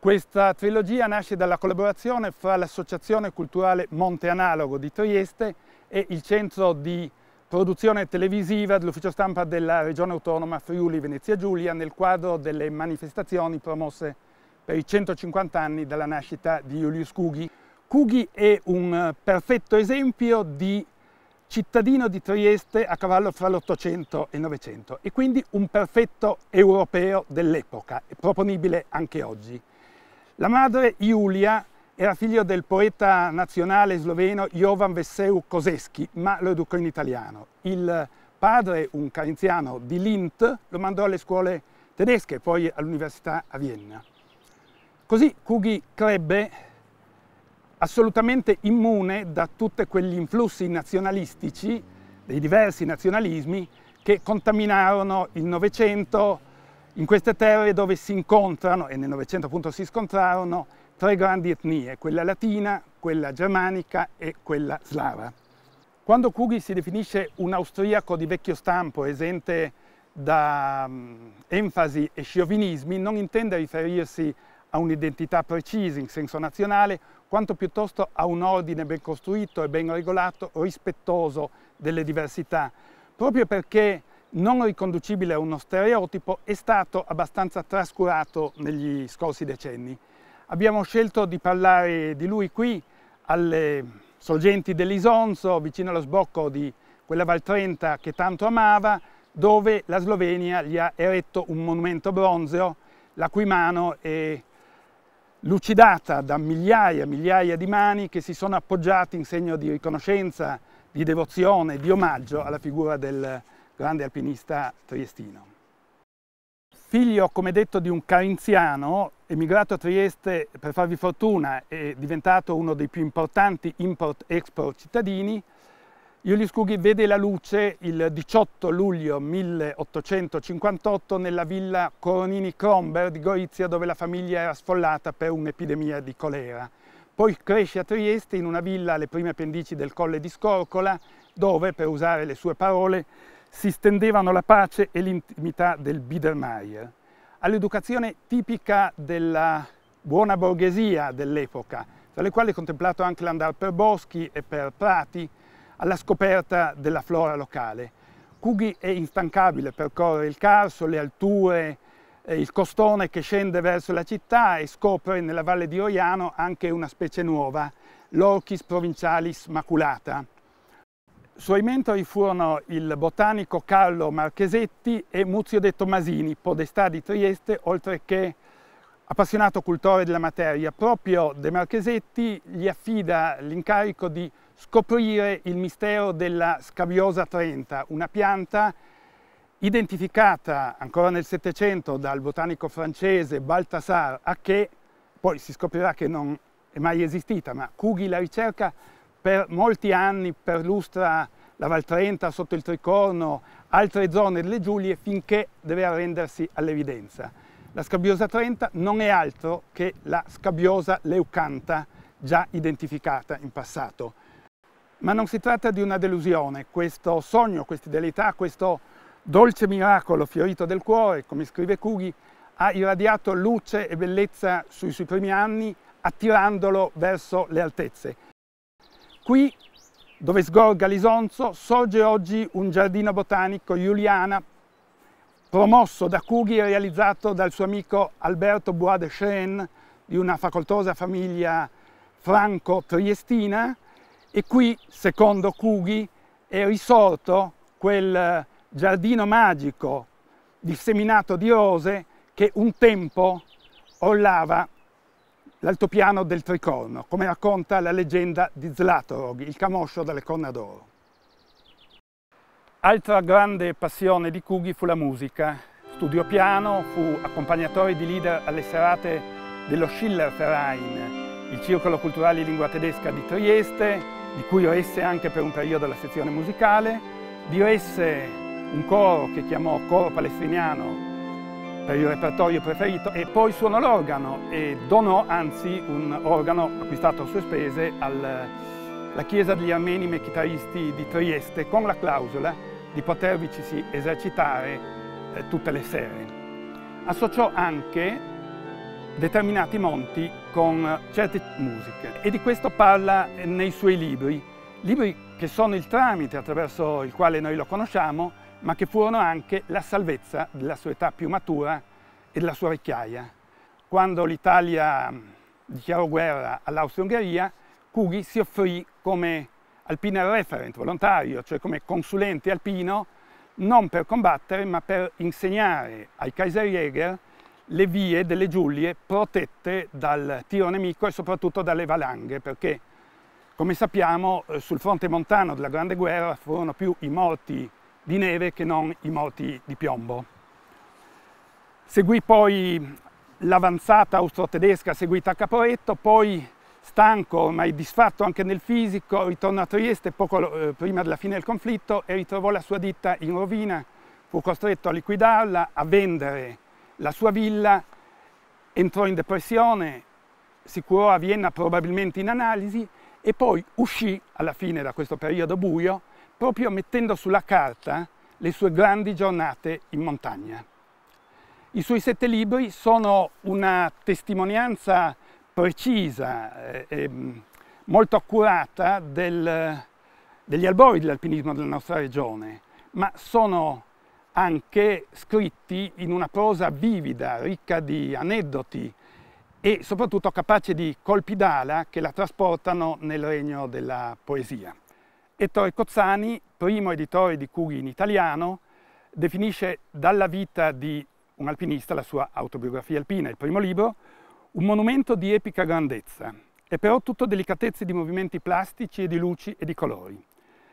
Questa trilogia nasce dalla collaborazione fra l'Associazione Culturale Monte Analogo di Trieste e il Centro di Produzione Televisiva dell'Ufficio Stampa della Regione Autonoma Friuli Venezia Giulia nel quadro delle manifestazioni promosse per i 150 anni dalla nascita di Julius Kugi. Kugi è un perfetto esempio di cittadino di Trieste a cavallo fra l'Ottocento e il Novecento e quindi un perfetto europeo dell'epoca, proponibile anche oggi. La madre, Julia, era figlio del poeta nazionale sloveno Jovan Veselu Kosesky, ma lo educò in italiano. Il padre, un carinziano di Linth, lo mandò alle scuole tedesche, poi all'università a Vienna. Così Kugi crebbe assolutamente immune da tutti quegli influssi nazionalistici, dei diversi nazionalismi, che contaminarono il Novecento in queste terre dove si incontrano, e nel Novecento appunto si scontrarono, tre grandi etnie, quella latina, quella germanica e quella slava. Quando Kugi si definisce un austriaco di vecchio stampo, esente da enfasi e sciovinismi, non intende riferirsi a un'identità precisa in senso nazionale, quanto piuttosto a un ordine ben costruito e ben regolato, rispettoso delle diversità, proprio perché non riconducibile a uno stereotipo, è stato abbastanza trascurato negli scorsi decenni. Abbiamo scelto di parlare di lui qui, alle sorgenti dell'Isonzo, vicino allo sbocco di quella Val Trenta che tanto amava, dove la Slovenia gli ha eretto un monumento bronzeo, la cui mano è lucidata da migliaia e migliaia di mani che si sono appoggiate in segno di riconoscenza, di devozione, di omaggio alla figura del grande alpinista triestino. Figlio, come detto, di un carinziano, emigrato a Trieste per farvi fortuna e diventato uno dei più importanti import-export cittadini, Julius Kugi vede la luce il 18 luglio 1858 nella villa Coronini-Kromberg di Gorizia, dove la famiglia era sfollata per un'epidemia di colera. Poi cresce a Trieste in una villa alle prime pendici del Colle di Scorcola, dove, per usare le sue parole, si stendevano la pace e l'intimità del Biedermeier. All'educazione tipica della buona borghesia dell'epoca, tra le quali è contemplato anche l'andare per boschi e per prati, alla scoperta della flora locale. Kugi è instancabile, percorre il Carso, le alture, il costone che scende verso la città e scopre nella valle di Roiano anche una specie nuova, l'Orchis provincialis maculata. Suoi mentori furono il botanico Carlo Marchesetti e Muzio de Tommasini, podestà di Trieste, oltre che appassionato cultore della materia. Proprio De Marchesetti gli affida l'incarico di scoprire il mistero della Scabiosa Trenta, una pianta identificata ancora nel Settecento dal botanico francese Balthasar Haquet, poi si scoprirà che non è mai esistita, ma Kugi la ricerca per molti anni, perlustra la Val Trenta, sotto il Tricorno, altre zone delle Giulie, finché deve arrendersi all'evidenza. La Scabiosa Trenta non è altro che la Scabiosa leucantha, già identificata in passato. Ma non si tratta di una delusione. Questo sogno, questa idealità, questo dolce miracolo fiorito del cuore, come scrive Kugi, ha irradiato luce e bellezza sui suoi primi anni, attirandolo verso le altezze. Qui, dove sgorga l'Isonzo, sorge oggi un giardino botanico Juliana, promosso da Kugi e realizzato dal suo amico Alberto Bois de Chêne, di una facoltosa famiglia franco-triestina, e qui, secondo Kugi, è risorto quel giardino magico disseminato di rose che un tempo orlava l'altopiano del Tricorno, come racconta la leggenda di Zlatorog, il camoscio dalle corna d'oro. Altra grande passione di Kugi fu la musica. Studiò piano, fu accompagnatore di leader alle serate dello Schillerverein, il circolo culturale in lingua tedesca di Trieste, di cui resse anche per un periodo la sezione musicale, diresse un coro che chiamò Coro Palestriniano per il repertorio preferito e poi suonò l'organo e donò anzi un organo acquistato a sue spese alla Chiesa degli Armeni Mechitaristi di Trieste, con la clausola di potervici esercitare tutte le sere. Associò anche determinati monti con certe musiche, e di questo parla nei suoi libri che sono il tramite attraverso il quale noi lo conosciamo, ma che furono anche la salvezza della sua età più matura e della sua vecchiaia. Quando l'Italia dichiarò guerra all'Austria-Ungheria, Cugy si offrì come Alpiner Referent volontario, cioè come consulente alpino, non per combattere ma per insegnare ai Kaiserjäger le vie delle Giulie protette dal tiro nemico e soprattutto dalle valanghe, perché come sappiamo sul fronte montano della Grande Guerra furono più i morti di neve che non i morti di piombo. Seguì poi l'avanzata austro-tedesca seguita a Caporetto, poi stanco, ormai disfatto anche nel fisico, ritornò a Trieste poco prima della fine del conflitto e ritrovò la sua ditta in rovina, fu costretto a liquidarla, a vendere la sua villa, entrò in depressione, si curò a Vienna probabilmente in analisi e poi uscì alla fine da questo periodo buio proprio mettendo sulla carta le sue grandi giornate in montagna. I suoi 7 libri sono una testimonianza precisa e molto accurata degli albori dell'alpinismo della nostra regione, ma sono anche scritti in una prosa vivida, ricca di aneddoti e soprattutto capace di colpi d'ala che la trasportano nel regno della poesia. Ettore Cozzani, primo editore di Cugy in italiano, definisce dalla vita di un alpinista, la sua autobiografia alpina, il primo libro, un monumento di epica grandezza, è però tutto delicatezze di movimenti plastici e di luci e di colori.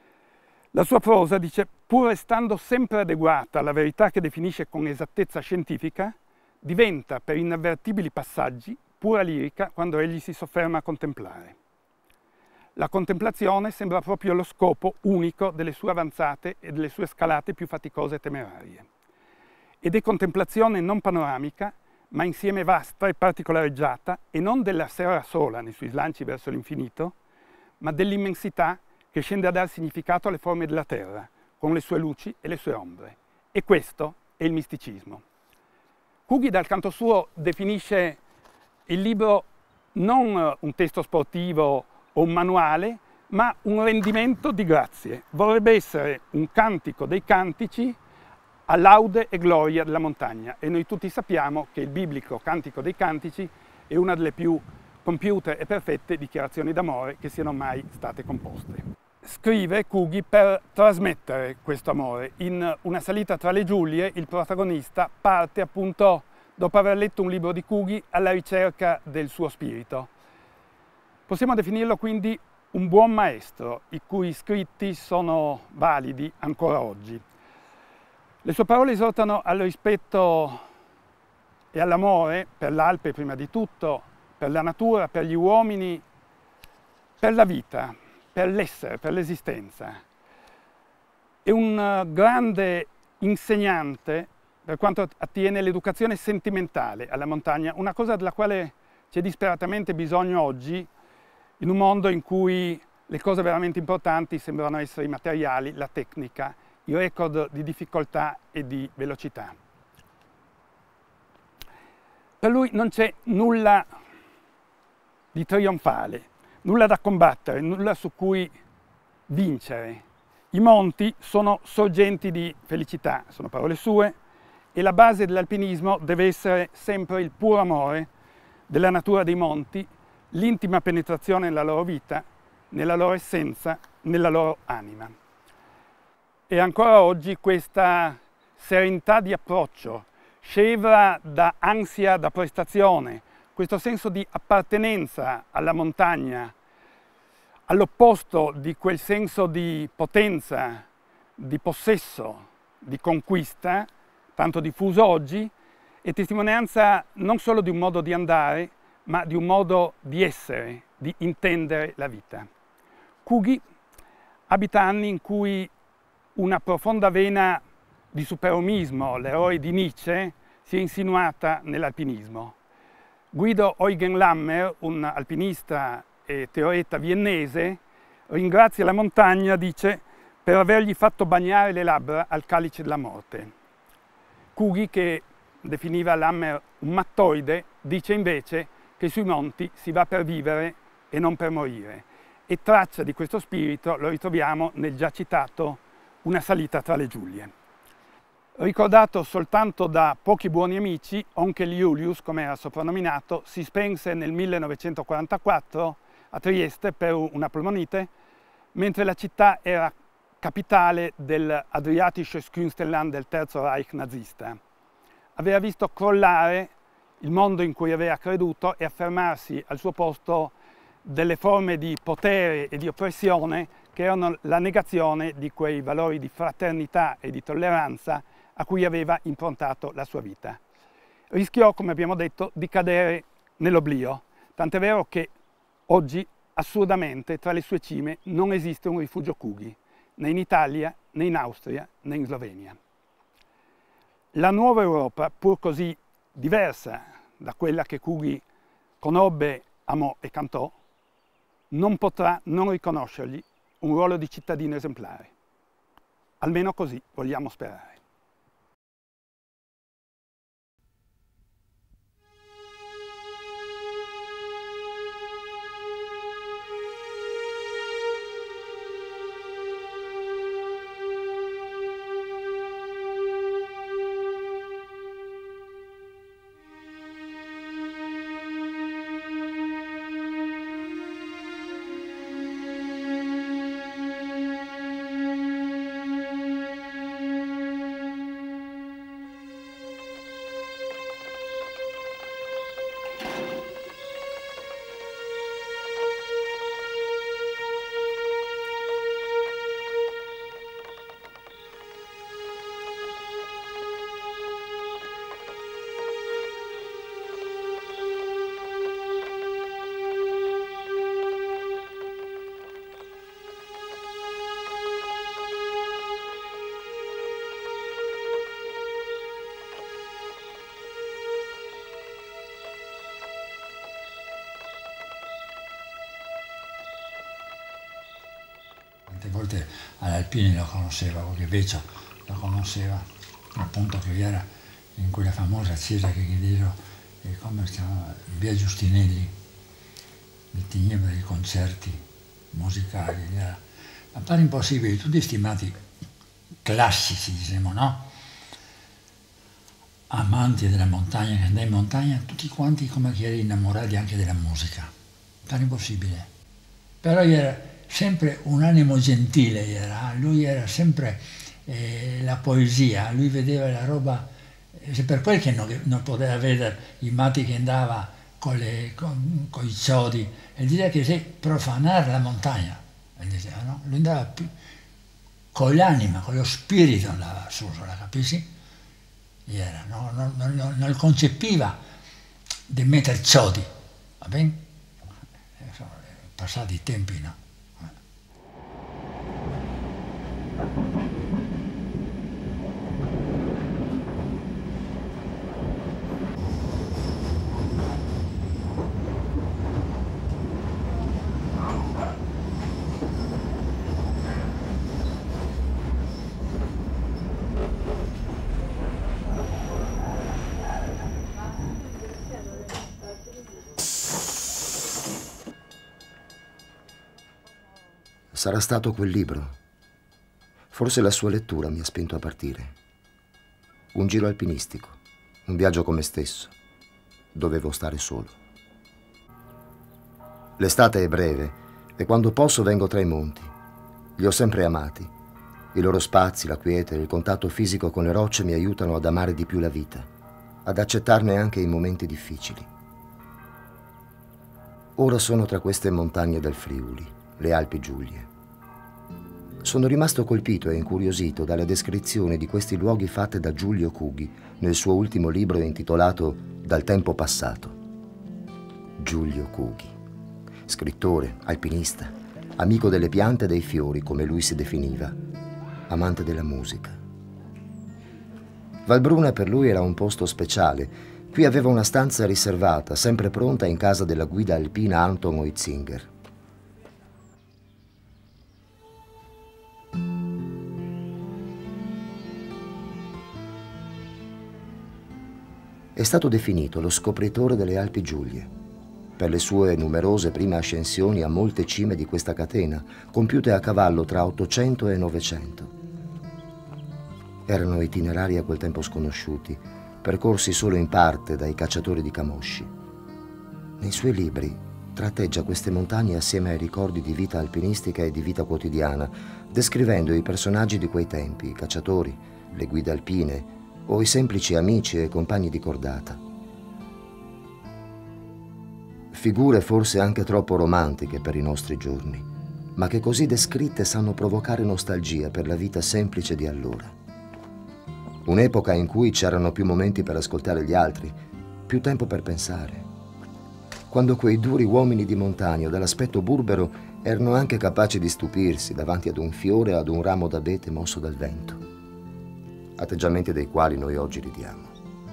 La sua prosa, dice, pur restando sempre adeguata alla verità che definisce con esattezza scientifica, diventa per inavvertibili passaggi pura lirica quando egli si sofferma a contemplare. La contemplazione sembra proprio lo scopo unico delle sue avanzate e delle sue scalate più faticose e temerarie. Ed è contemplazione non panoramica, ma insieme vasta e particolareggiata, e non della sera sola nei suoi slanci verso l'infinito, ma dell'immensità che scende a dar significato alle forme della terra, con le sue luci e le sue ombre. E questo è il misticismo. Cugy, dal canto suo, definisce il libro non un testo sportivo o un manuale, ma un rendimento di grazie. Vorrebbe essere un cantico dei cantici a laude e gloria della montagna, e noi tutti sappiamo che il biblico Cantico dei Cantici è una delle più compiute e perfette dichiarazioni d'amore che siano mai state composte. Scrive Cugy per trasmettere questo amore. In Una salita tra le Giulie il protagonista parte appunto, dopo aver letto un libro di Cugy, alla ricerca del suo spirito. Possiamo definirlo quindi un buon maestro, i cui scritti sono validi ancora oggi. Le sue parole esortano al rispetto e all'amore per l'Alpe prima di tutto, per la natura, per gli uomini, per la vita, per l'essere, per l'esistenza. È un grande insegnante per quanto attiene l'educazione sentimentale alla montagna, una cosa della quale c'è disperatamente bisogno oggi, in un mondo in cui le cose veramente importanti sembrano essere i materiali, la tecnica, il record di difficoltà e di velocità. Per lui non c'è nulla di trionfale, nulla da combattere, nulla su cui vincere. I monti sono sorgenti di felicità, sono parole sue, e la base dell'alpinismo deve essere sempre il puro amore della natura dei monti, l'intima penetrazione nella loro vita, nella loro essenza, nella loro anima. E ancora oggi questa serenità di approccio, scevra da ansia da prestazione, questo senso di appartenenza alla montagna, all'opposto di quel senso di potenza, di possesso, di conquista, tanto diffuso oggi, è testimonianza non solo di un modo di andare, ma di un modo di essere, di intendere la vita. Cugy abita anni in cui una profonda vena di superomismo, l'eroe di Nietzsche, si è insinuata nell'alpinismo. Guido Eugen Lammer, un alpinista e teoreta viennese, ringrazia la montagna, dice, per avergli fatto bagnare le labbra al calice della morte. Cugy, che definiva Lammer un mattoide, dice invece che sui monti si va per vivere e non per morire, e traccia di questo spirito lo ritroviamo nel già citato Una salita tra le Giulie. Ricordato soltanto da pochi buoni amici, Onkel Julius, come era soprannominato, si spense nel 1944 a Trieste per una polmonite, mentre la città era capitale dell'Adriatisches Künstlerland del Terzo Reich nazista. Aveva visto crollare il mondo in cui aveva creduto e affermarsi al suo posto delle forme di potere e di oppressione che erano la negazione di quei valori di fraternità e di tolleranza a cui aveva improntato la sua vita. Rischiò, come abbiamo detto, di cadere nell'oblio, tant'è vero che oggi, assurdamente, tra le sue cime non esiste un rifugio Kugi, né in Italia, né in Austria, né in Slovenia. La nuova Europa, pur così diversa da quella che Kugi conobbe, amò e cantò, non potrà non riconoscergli un ruolo di cittadino esemplare. Almeno così vogliamo sperare. Tante volte all'Alpini lo conosceva, qualche vecchio lo conosceva, appunto che era in quella famosa chiesa che diedero, come si chiama, via Giustinelli, che teneva dei concerti musicali, ma pare impossibile, tutti stimati classici, diciamo, no? Amanti della montagna, che andai in montagna, tutti quanti come che erano innamorati anche della musica, pare impossibile. Però era sempre un animo gentile, lui era sempre la poesia, lui vedeva la roba, per quel che non poteva vedere i matti che andava con i ciodi, e diceva che se profanare la montagna, diceva, no? Lui andava più con l'anima, con lo spirito andava su, la capisci? Non concepiva di mettere ciodi, va bene? Passati i tempi, no? Sarà stato quel libro. Forse la sua lettura mi ha spinto a partire. Un giro alpinistico, un viaggio con me stesso. Dovevo stare solo. L'estate è breve e quando posso vengo tra i monti. Li ho sempre amati. I loro spazi, la quiete, il contatto fisico con le rocce mi aiutano ad amare di più la vita, ad accettarne anche i momenti difficili. Ora sono tra queste montagne del Friuli, le Alpi Giulie. Sono rimasto colpito e incuriosito dalle descrizioni di questi luoghi fatte da Giulio Kugi nel suo ultimo libro intitolato Dal tempo passato. Giulio Kugi, scrittore, alpinista, amico delle piante e dei fiori, come lui si definiva, amante della musica. Valbruna per lui era un posto speciale. Qui aveva una stanza riservata, sempre pronta in casa della guida alpina Anton Oitzinger. È stato definito lo scopritore delle Alpi Giulie, per le sue numerose prime ascensioni a molte cime di questa catena, compiute a cavallo tra 800 e 900. Erano itinerari a quel tempo sconosciuti, percorsi solo in parte dai cacciatori di camosci. Nei suoi libri tratteggia queste montagne assieme ai ricordi di vita alpinistica e di vita quotidiana, descrivendo i personaggi di quei tempi, i cacciatori, le guide alpine o i semplici amici e compagni di cordata. Figure forse anche troppo romantiche per i nostri giorni, ma che così descritte sanno provocare nostalgia per la vita semplice di allora. Un'epoca in cui c'erano più momenti per ascoltare gli altri, più tempo per pensare. Quando quei duri uomini di montagna dall'aspetto burbero erano anche capaci di stupirsi davanti ad un fiore o ad un ramo d'abete mosso dal vento. Atteggiamenti dei quali noi oggi ridiamo.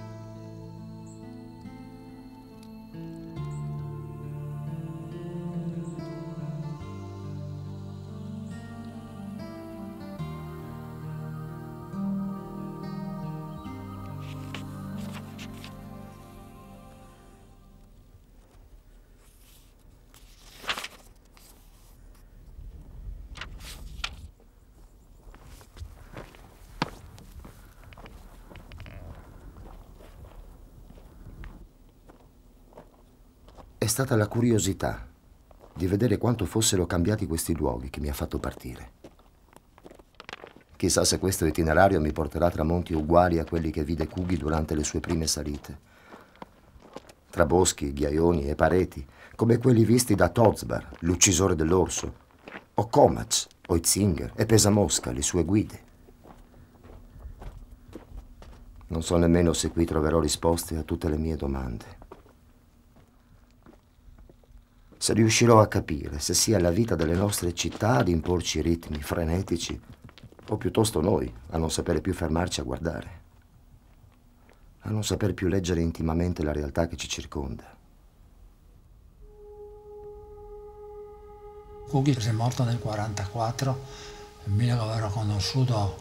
È stata la curiosità di vedere quanto fossero cambiati questi luoghi che mi ha fatto partire. Chissà se questo itinerario mi porterà tra monti uguali a quelli che vide Cugy durante le sue prime salite. Tra boschi, ghiaioni e pareti, come quelli visti da Tozbar, l'uccisore dell'orso, o Komac, Oitzinger e Pesamosca, le sue guide. Non so nemmeno se qui troverò risposte a tutte le mie domande. Se riuscirò a capire se sia la vita delle nostre città ad imporci ritmi frenetici o piuttosto noi a non sapere più fermarci a guardare, a non saper più leggere intimamente la realtà che ci circonda. Cugy è morto nel 1944, mi l'avevo conosciuto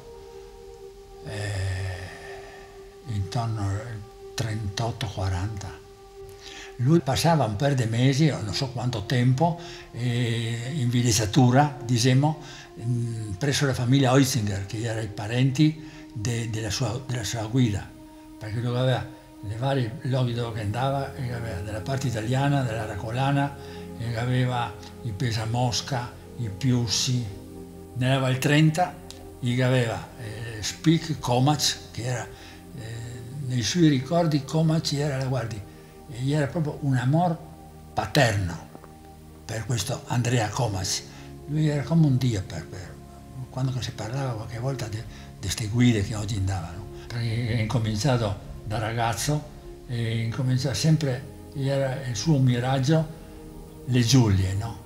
intorno al 38-40. Lui passava un paio di mesi, non so quanto tempo, in villeggiatura, diciamo, presso la famiglia Oitzinger, che erano i parenti della sua guida, perché lui aveva nei vari luoghi dove andava, aveva della parte italiana, della Racolana, aveva i Pesamosca, i Piussi. Nella Val Trenta aveva Spic, Komac, che era, nei suoi ricordi Komac era, guardi, e era proprio un amor paterno per questo Andrea Komac. Lui era come un dio quando si parlava qualche volta di queste guide che oggi andavano. Perché è incominciato da ragazzo e incominciava sempre, era il suo miraggio, le Giulie, no?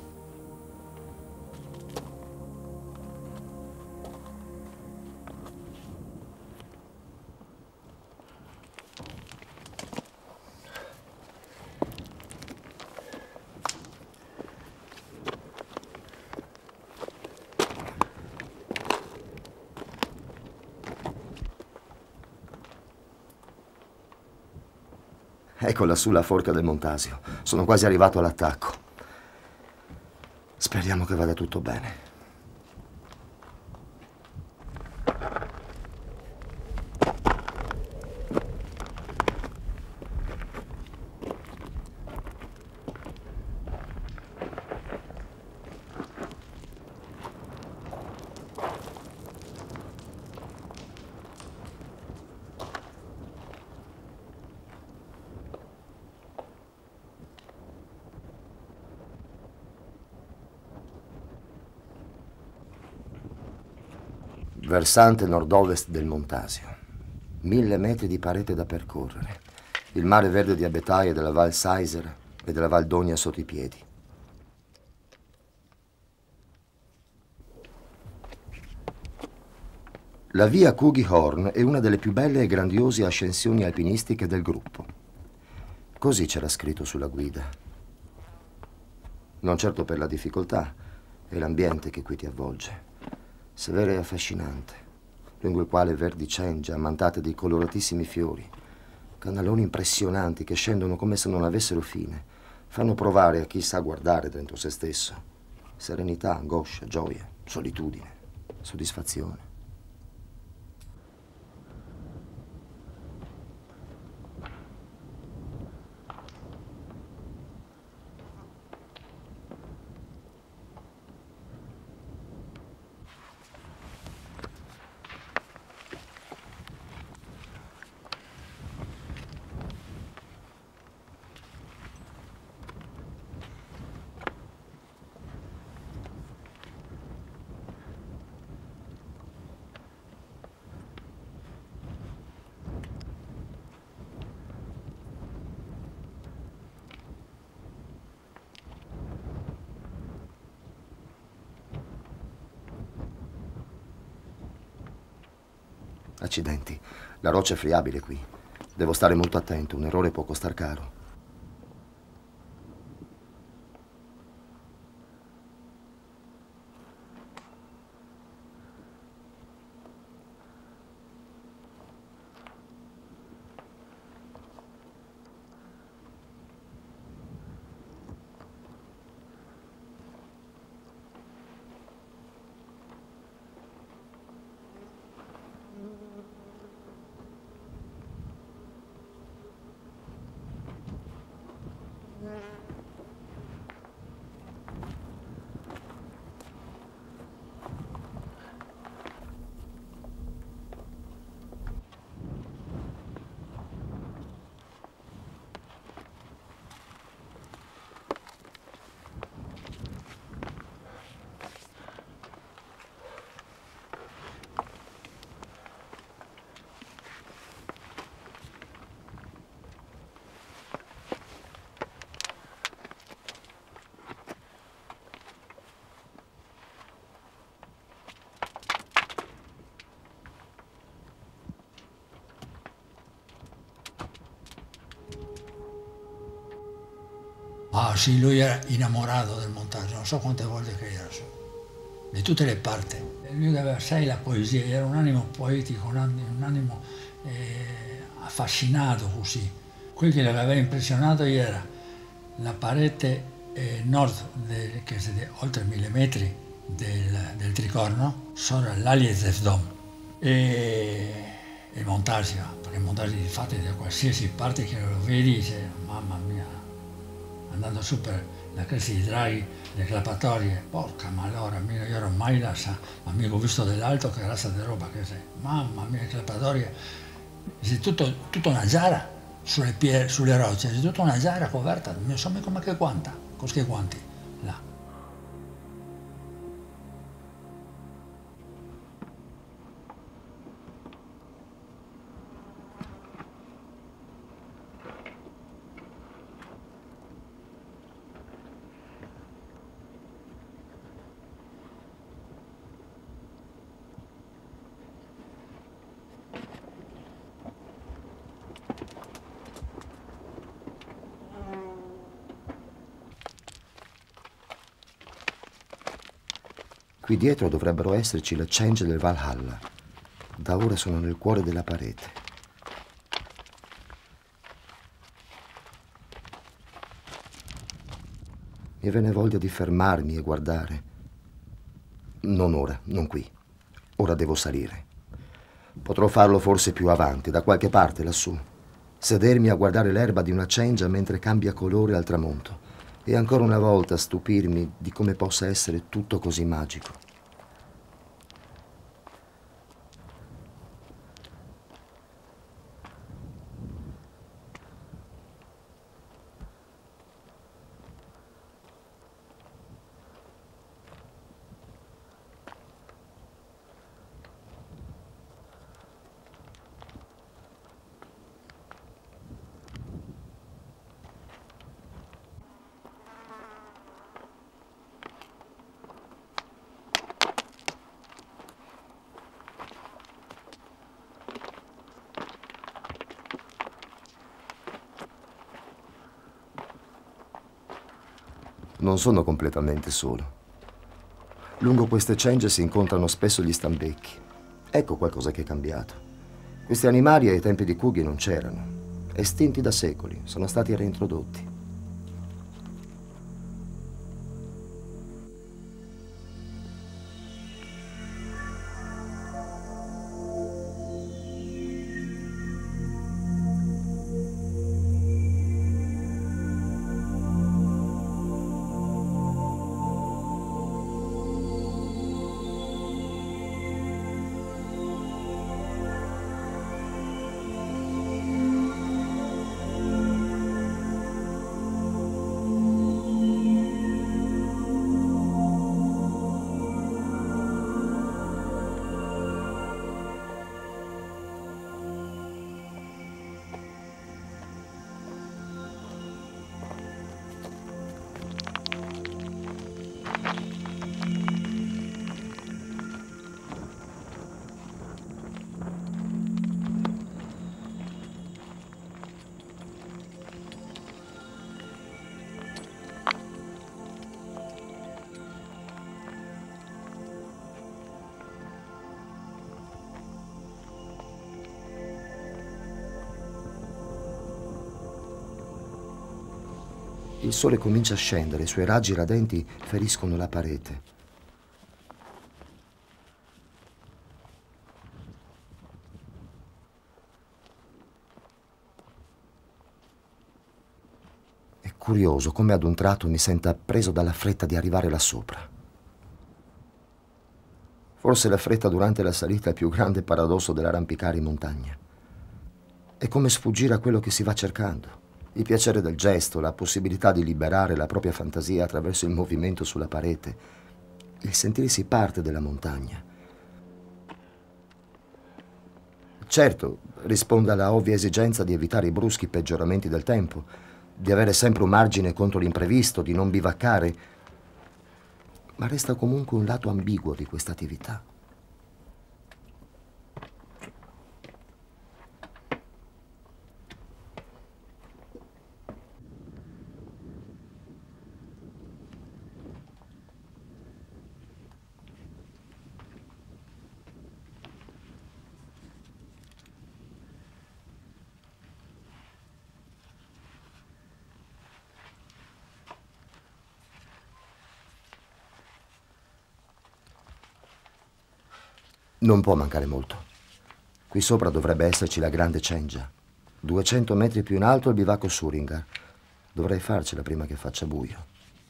Ecco lassù la forca del Montasio. Sono quasi arrivato all'attacco. Speriamo che vada tutto bene. Versante nord-ovest del Montasio. 1000 metri di parete da percorrere. Il mare verde di abetaie della Val Seiser e della Val Dogna sotto i piedi. La via Cugy-Horn è una delle più belle e grandiose ascensioni alpinistiche del gruppo. Così c'era scritto sulla guida. Non certo per la difficoltà e l'ambiente che qui ti avvolge. Severo e affascinante, lungo il quale verdi cengi ammantate di coloratissimi fiori, Canaloni impressionanti che scendono come se non avessero fine. Fanno provare a chi sa guardare dentro se stesso. Serenità, angoscia, gioia, solitudine, soddisfazione. Accidenti, la roccia è friabile qui. Devo stare molto attento, un errore può costar caro. Ah sì, lui era innamorato del montaggio, non so quante volte che era su, di tutte le parti. Lui aveva, sai, la poesia, era un animo poetico, un animo affascinato così. Quel che l'aveva impressionato era la parete nord, che è oltre 1000 metri del Tricorno, sopra l'Aliezev Dom, e il montaggio, perché il montaggio di fatti da qualsiasi parte che lo vedi, dice, mamma mia, andando su per la cresta di Draghi, le clapatorie, porca malora, io ero mai là, ma mi ho visto dall'alto che razza di roba che sei, mamma mia, le clapatorie, è tutta una giara sulle rocce, è tutta una giara coperta, non so come che quanta, con che guanti, là. Qui dietro dovrebbero esserci le cengi del Valhalla. Da ora sono nel cuore della parete. Mi viene voglia di fermarmi e guardare. Non ora, non qui. Ora devo salire. Potrò farlo forse più avanti, da qualche parte lassù. Sedermi a guardare l'erba di una cengia mentre cambia colore al tramonto. E ancora una volta stupirmi di come possa essere tutto così magico. Non sono completamente solo. Lungo queste cengie si incontrano spesso gli stambecchi. Ecco qualcosa che è cambiato. Questi animali ai tempi di Kugi non c'erano. estinti da secoli, sono stati reintrodotti. Il sole comincia a scendere, i suoi raggi radenti feriscono la parete. È curioso come ad un tratto mi senta preso dalla fretta di arrivare là sopra. Forse la fretta durante la salita è il più grande paradosso dell'arrampicare in montagna. È come sfuggire a quello che si va cercando. Il piacere del gesto, la possibilità di liberare la propria fantasia attraverso il movimento sulla parete, il sentirsi parte della montagna. Certo, risponde alla ovvia esigenza di evitare i bruschi peggioramenti del tempo, di avere sempre un margine contro l'imprevisto, di non bivaccare, ma resta comunque un lato ambiguo di questa attività. Non può mancare molto. Qui sopra dovrebbe esserci la grande cengia. 200 metri più in alto il bivacco Suringar. Dovrei farcela prima che faccia buio.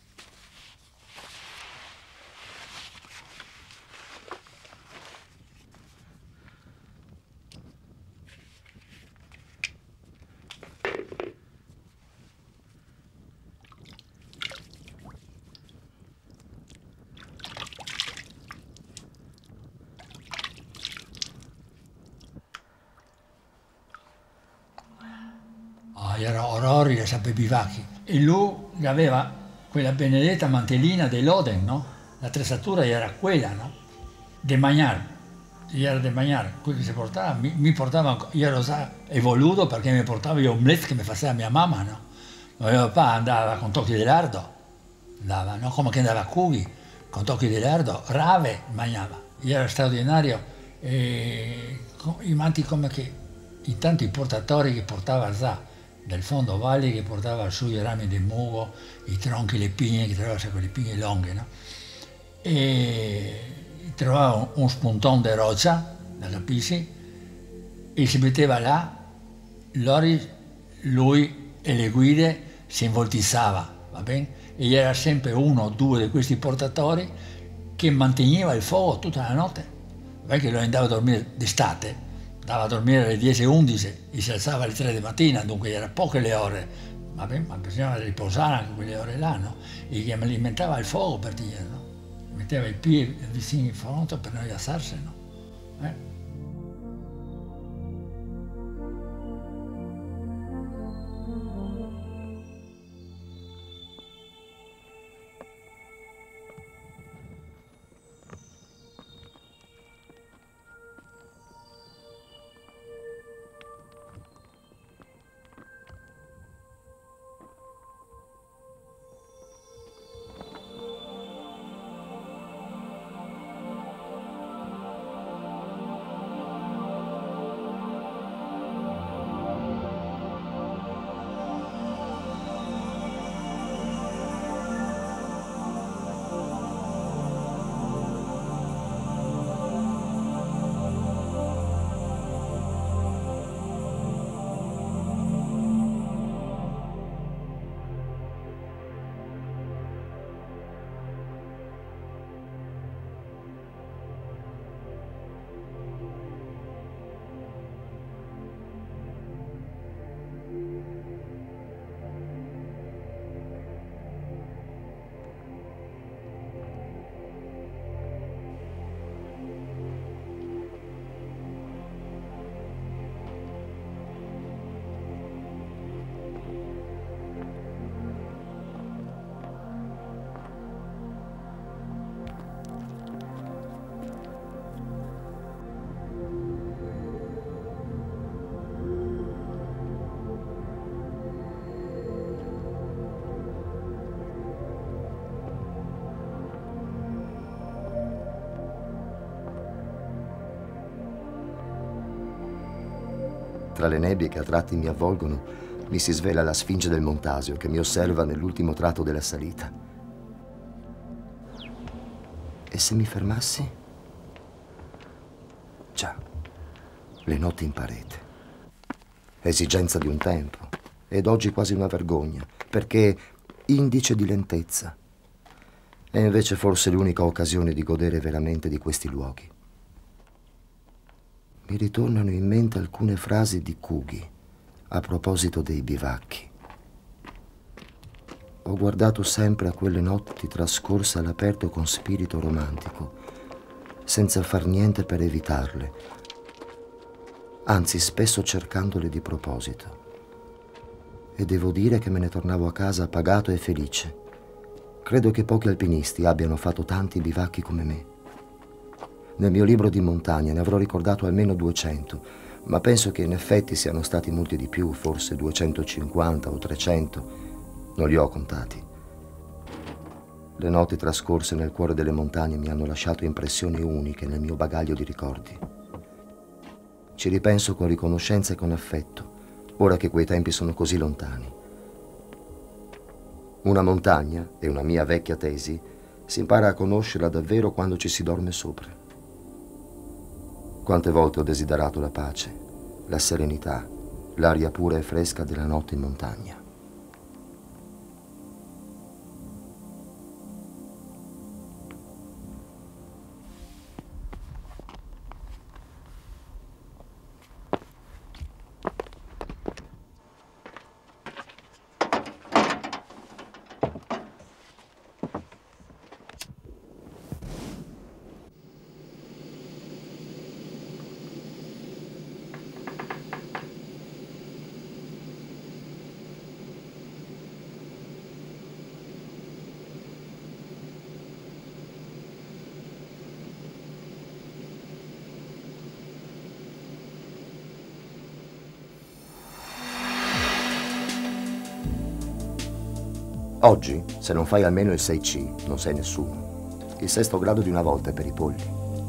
Era orrori sempre bivacchi. E lui aveva quella benedetta mantellina dell'Oden, no? L'attrezzatura era quella, no? De Magnar. Era de Magnar. Quello che si portava, mi portava, io ero evoluto perché mi portava gli omelette che mi faceva mia mamma, no? Ma mio papà andava con tocchi di lardo, andava, no? Come che andava a Cughi, con tocchi di lardo, rave mangiava. Io era straordinario. E i manti come che, intanto i portatori che portava là, del fondo valle che portava su i rami del mugo, i tronchi, le pigne, che trovava quelle pigne lunghe, no? E trovava un spuntone di roccia, da capisci, e si metteva là, lui e le guide si involtizzava, va bene? E gli era sempre uno o due di questi portatori che manteneva il fuoco tutta la notte, perché lui andava a dormire d'estate, andava a dormire alle 10-11 e si alzava alle 3 di mattina, dunque erano poche le ore, ma bisognava riposare anche quelle ore là, no? E che alimentava il fuoco per dire, no? Metteva i piedi vicino in fronte per non alzarsi, no? Tra le nebbie che a tratti mi avvolgono, mi si svela la Sfinge del Montasio che mi osserva nell'ultimo tratto della salita. E se mi fermassi? Già, le notti in parete. Esigenza di un tempo, ed oggi quasi una vergogna, perché indice di lentezza. È invece forse l'unica occasione di godere veramente di questi luoghi. Mi ritornano in mente alcune frasi di Cugy a proposito dei bivacchi. Ho guardato sempre a quelle notti trascorse all'aperto con spirito romantico, senza far niente per evitarle, anzi spesso cercandole di proposito. E devo dire che me ne tornavo a casa pagato e felice. Credo che pochi alpinisti abbiano fatto tanti bivacchi come me. Nel mio libro di montagna ne avrò ricordato almeno 200, ma penso che in effetti siano stati molti di più, forse 250 o 300. Non li ho contati. Le notti trascorse nel cuore delle montagne mi hanno lasciato impressioni uniche nel mio bagaglio di ricordi. Ci ripenso con riconoscenza e con affetto, ora che quei tempi sono così lontani. Una montagna, è una mia vecchia tesi, si impara a conoscerla davvero quando ci si dorme sopra. Quante volte ho desiderato la pace, la serenità, l'aria pura e fresca della notte in montagna. Oggi, se non fai almeno il 6C, non sei nessuno. Il sesto grado di una volta è per i polli.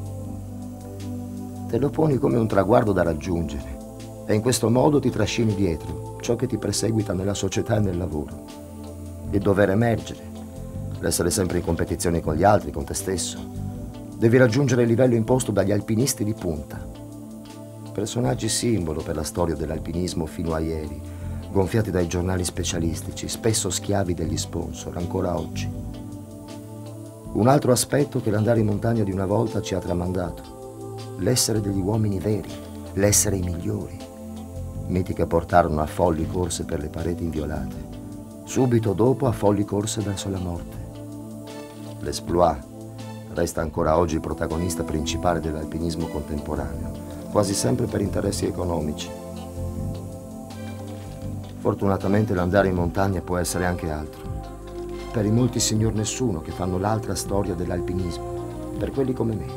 Te lo poni come un traguardo da raggiungere e in questo modo ti trascini dietro ciò che ti perseguita nella società e nel lavoro. Il dover emergere, l'essere sempre in competizione con gli altri, con te stesso. Devi raggiungere il livello imposto dagli alpinisti di punta. Personaggi simbolo per la storia dell'alpinismo fino a ieri, gonfiati dai giornali specialistici, spesso schiavi degli sponsor, ancora oggi. Un altro aspetto che l'andare in montagna di una volta ci ha tramandato: l'essere degli uomini veri, l'essere i migliori. Miti che portarono a folli corse per le pareti inviolate, subito dopo a folli corse verso la morte. L'Exploit resta ancora oggi il protagonista principale dell'alpinismo contemporaneo, quasi sempre per interessi economici. Fortunatamente l'andare in montagna può essere anche altro. Per i molti signor nessuno che fanno l'altra storia dell'alpinismo, per quelli come me.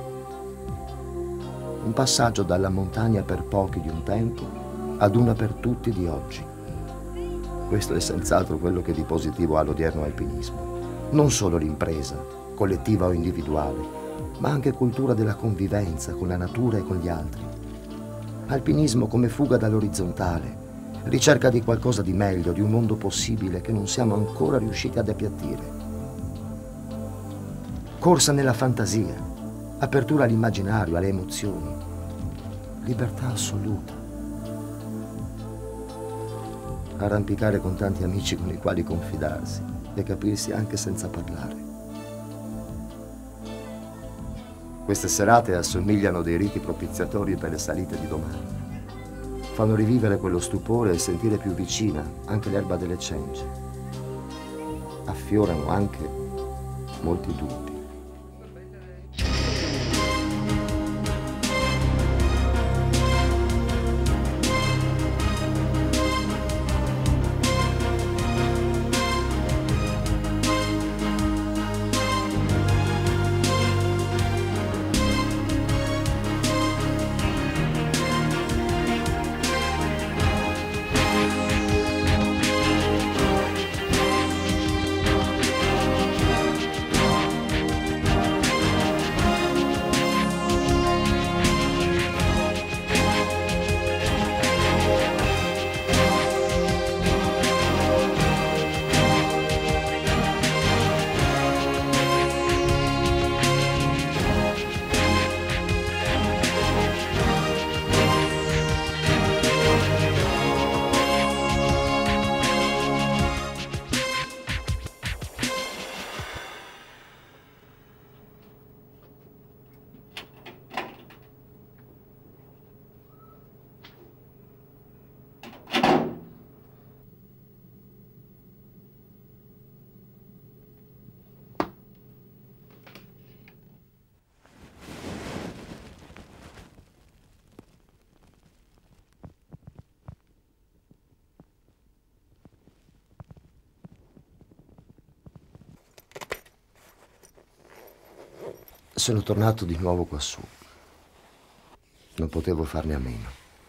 Un passaggio dalla montagna per pochi di un tempo ad una per tutti di oggi. Questo è senz'altro quello che di positivo ha l'odierno alpinismo. Non solo l'impresa, collettiva o individuale, ma anche cultura della convivenza con la natura e con gli altri. Alpinismo come fuga dall'orizzontale, ricerca di qualcosa di meglio, di un mondo possibile che non siamo ancora riusciti ad appiattire. Corsa nella fantasia, apertura all'immaginario, alle emozioni, libertà assoluta. Arrampicare con tanti amici con i quali confidarsi e capirsi anche senza parlare. Queste serate assomigliano dei riti propiziatori per le salite di domani. Fanno rivivere quello stupore e sentire più vicina anche l'erba delle cenci. Affiorano anche molti dubbi. sono tornato di nuovo quassù. Non potevo farne a meno.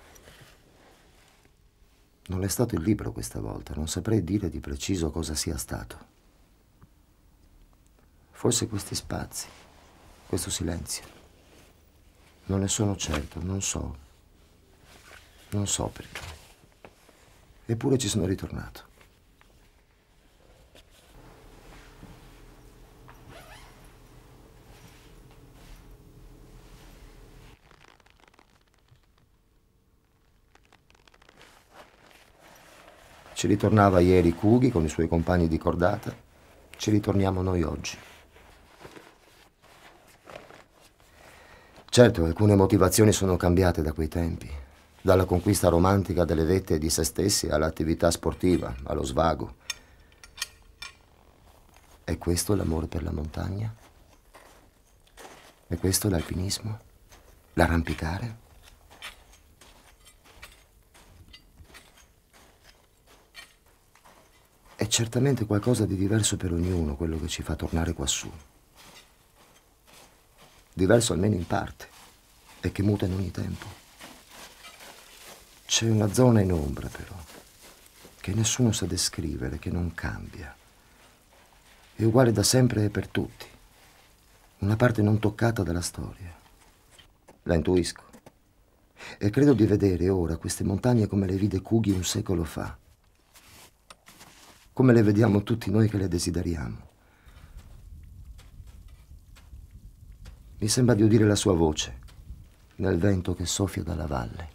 Non è stato il libro questa volta, non saprei dire di preciso cosa sia stato. Forse questi spazi, questo silenzio. Non ne sono certo, non so. Non so perché. Eppure ci sono ritornato. Ci ritornava ieri Kughi con i suoi compagni di cordata, ci ritorniamo noi oggi. Certo, alcune motivazioni sono cambiate da quei tempi, dalla conquista romantica delle vette di se stessi all'attività sportiva, allo svago. È questo l'amore per la montagna? È questo l'alpinismo? L'arrampicare? È certamente qualcosa di diverso per ognuno quello che ci fa tornare quassù. Diverso almeno in parte, e che muta in ogni tempo. C'è una zona in ombra però, che nessuno sa descrivere, che non cambia. È uguale da sempre e per tutti. Una parte non toccata dalla storia. La intuisco. E credo di vedere ora queste montagne come le vide Kughi un secolo fa. Come le vediamo tutti noi che le desideriamo. Mi sembra di udire la sua voce nel vento che soffia dalla valle.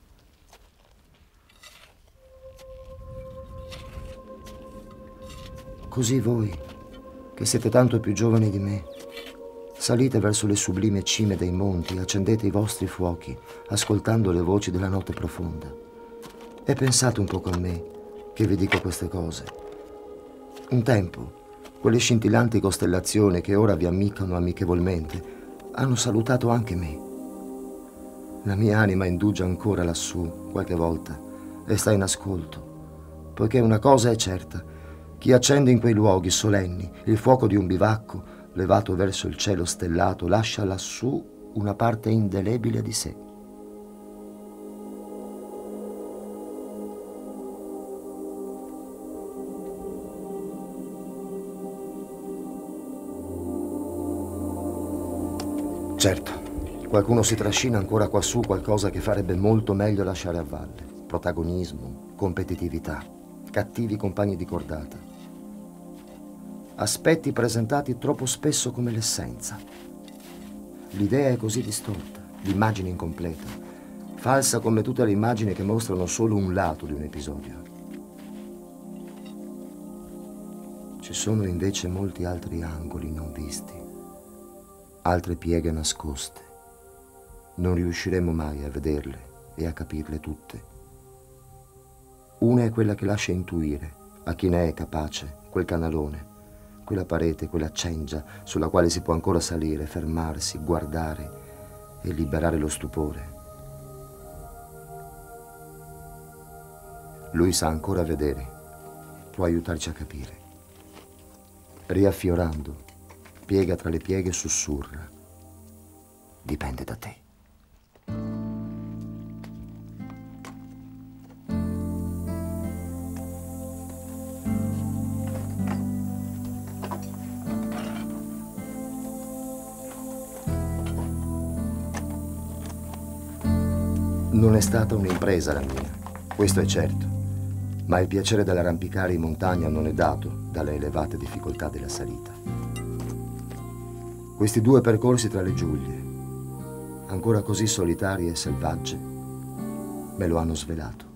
Così voi, che siete tanto più giovani di me, salite verso le sublime cime dei monti, accendete i vostri fuochi, ascoltando le voci della notte profonda. E pensate un poco a me, che vi dico queste cose. Un tempo, quelle scintillanti costellazioni che ora vi ammiccano amichevolmente, hanno salutato anche me. La mia anima indugia ancora lassù, qualche volta, e sta in ascolto, poiché una cosa è certa: chi accende in quei luoghi solenni il fuoco di un bivacco, levato verso il cielo stellato, lascia lassù una parte indelebile di sé. Certo, qualcuno si trascina ancora quassù qualcosa che farebbe molto meglio lasciare a valle. Protagonismo, competitività, cattivi compagni di cordata. Aspetti presentati troppo spesso come l'essenza. L'idea è così distorta, l'immagine incompleta, falsa come tutte le immagini che mostrano solo un lato di un episodio. Ci sono invece molti altri angoli non visti. Altre pieghe nascoste. Non riusciremo mai a vederle e a capirle tutte. Una è quella che lascia intuire, a chi ne è capace, quel canalone, quella parete, quella cengia sulla quale si può ancora salire, fermarsi, guardare e liberare lo stupore. Lui sa ancora vedere, può aiutarci a capire. Riaffiorando, piega tra le pieghe sussurra. Dipende da te. Non è stata un'impresa la mia, questo è certo, ma il piacere dell'arrampicare in montagna non è dato dalle elevate difficoltà della salita. Questi due percorsi tra le Giuglie, ancora così solitarie e selvagge, me lo hanno svelato.